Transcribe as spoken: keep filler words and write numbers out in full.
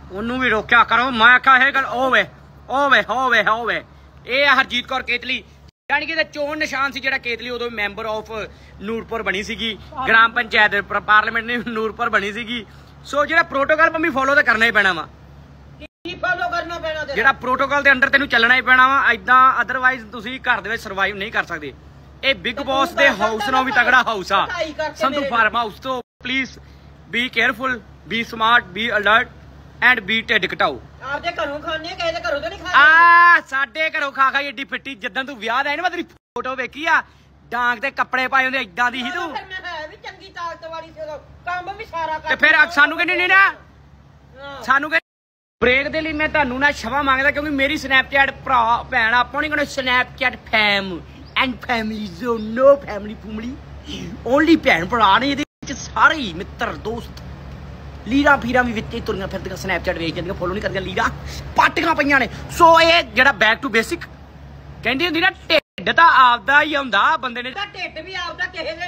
ਉਹਨੂੰ ਵੀ ਰੋਕਿਆ ਕਰੋ। ਮੈਂ ਆਖਿਆ ਇਹ ਗੱਲ ਹੋਵੇ ਹੋਵੇ ਹੋਵੇ ਹੋਵੇ। ਇਹ ਹਰਜੀਤ ਕੌਰ ਕੇਤਲੀ ਯਾਨੀ ਕਿ ਚੋਣ ਨਿਸ਼ਾਨ ਸੀ ਜਿਹੜਾ ਕੇਤਲੀ ਉਦੋਂ ਮੈਂਬਰ ਆਫ ਨੂਰਪੁਰ ਬਣੀ ਸੀਗੀ, ਗ੍ਰਾਮ ਪੰਚਾਇਤ ਪਾਰਲੀਮੈਂਟ ਨੇ ਨੂਰਪੁਰ ਬਣੀ ਸੀਗੀ। ਸੋ ਜਿਹੜਾ ਪ੍ਰੋਟੋਕਾਲ ਮੰਮੀ ਫੋਲੋ ਤਾਂ ਕਰਨਾ ਹੀ ਪੈਣਾ ਵਾ, ਫੋਲੋ ਕਰਨਾ ਪੈਣਾ, ਜਿਹੜਾ ਪ੍ਰੋਟੋਕਾਲ ਦੇ ਅੰਡਰ ਤੈਨੂੰ ਚੱਲਣਾ ਹੀ ਪੈਣਾ ਵਾ। ਏਦਾਂ ਅਦਰਵਾਈਜ਼ ਤੁਸੀਂ ਘਰ ਦੇ ਵਿੱਚ ਸਰਵਾਈਵ ਨਹੀਂ ਕਰ ਸਕਦੇ। ਇਹ ਬਿਗ ਬੌਸ ਦੇ ਹਾਊਸ ਨਾਲੋਂ ਵੀ ਤਗੜਾ ਹਾਊਸ ਆ ਸੰਧੂ ਫਾਰਮ ਹਾਊਸ। ਤੋਂ please be careful, be smart, be alert and be ਢਿੱਡ ਘਟਾਓ। ਆਪਦੇ ਘਰੋਂ ਖਾਣੇ, ਕਿਸੇ ਦੇ ਘਰੋਂ ਤਾਂ ਨਹੀਂ ਖਾਣੇ। ਆ ਸਾਡੇ ਘਰੋਂ ਖਾ ਖਾ ਏਡੀ ਫਿੱਟੀ, ਜਿੱਦਾਂ ਤੂੰ ਵਿਆਹ ਦਾ ਨਾ ਤੇਰੀ ਫੋਟੋ ਵੇਖੀ ਆ, ਡਾਂਗ ਤੇ ਕੱਪੜੇ ਪਾਏ ਹੁੰਦੇ ਏਦਾਂ ਦੀ ਸੀ ਤੂੰ। ਫਿਰ ਮੈਂ ਹੈ ਵੀ ਚੰਗੀ ਤਾਕਤ ਵਾਲੀ ਸੀ, ਕੰਮ ਵੀ ਸਾਰਾ ਕਰ। ਤੇ ਫਿਰ ਸਾਨੂੰ ਕਹਿੰਦੀ ਨਹੀਂ ਨਾ, ਸਾਨੂੰ ਬ੍ਰੇਕ ਦੇ ਲਈ ਮੈਂ ਤੁਹਾਨੂੰ ਨਾ ਸ਼ਵਾ ਮੰਗਦਾ, ਕਿਉਂਕਿ ਮੇਰੀ ਸਨੈਪਚੈਟ ਭਰਾ ਭੈਣ ਆਪਾਂ ਨਹੀਂ ਕਹਿੰਦੇ ਸਨੈਪਚੈਟ ਫੈਮ ਐਂਡ ਫੈਮਿਲੀ ਜ਼ੋ ਨੋ ਫੈਮਿਲੀ ਫੂਮਲੀ ਓਨਲੀ ਭੈਣ ਭਰਾ ਨੇ ਇਹਦੇ ਵਿੱਚ ਸਾਰੇ ਮਿੱਤਰ ਦੋਸਤ ਲੀਰਾਂ ਫੀਰਾਂ ਵੀ ਵਿੱਚ ਤੁਰੀਆਂ ਫਿਰਦੀਆਂ, ਸਨੈਪਚੈਟ ਵੇਖ ਜਾਂਦੀਆਂ, ਫੋਲੋ ਨਹੀਂ ਕਰਦੀਆਂ, ਲੀਰਾਂ ਪਾਟੀਆਂ ਪਈਆਂ ਨੇ। ਸੋ ਇਹ ਜਿਹੜਾ ਬੈਕ ਟੂ ਬੇਸਿਕ ਕਹਿੰਦੀ ਹੁੰਦੀ ਨਾ, ਢਿੱਡ ਤਾਂ ਆਪਦਾ ਹੀ ਹੁੰਦਾ ਬੰਦੇ ਨੇ, ਢਿੱਡ ਵੀ ਆਪਦਾ ਕਿਸੇ ਦੇ